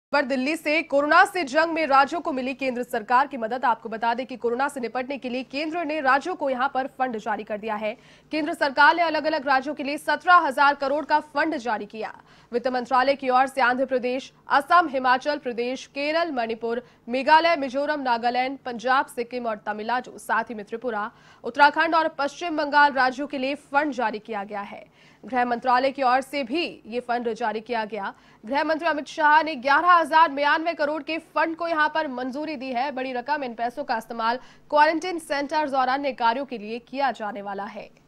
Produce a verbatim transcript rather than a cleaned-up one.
पर दिल्ली से कोरोना से जंग में राज्यों को मिली केंद्र सरकार की मदद। आपको बता दें कि कोरोना से निपटने के लिए केंद्र ने राज्यों को यहां पर फंड जारी कर दिया है। केंद्र सरकार ने अलग अलग राज्यों के लिए सत्रह हजार करोड़ का फंड जारी किया। वित्त मंत्रालय की ओर से आंध्र प्रदेश, असम, हिमाचल प्रदेश, केरल, मणिपुर, मेघालय, मिजोरम, नागालैंड, पंजाब, सिक्किम और तमिलनाडु, साथ ही में त्रिपुरा, उत्तराखंड और पश्चिम बंगाल राज्यों के लिए फंड जारी किया गया है। गृह मंत्रालय की ओर से भी ये फंड जारी किया गया। गृह मंत्री अमित शाह ने ग्यारह हजार बयानवे करोड़ के फंड को यहां पर मंजूरी दी है। बड़ी रकम इन पैसों का इस्तेमाल क्वारंटीन सेंटर्स और अन्य कार्यों के लिए किया जाने वाला है।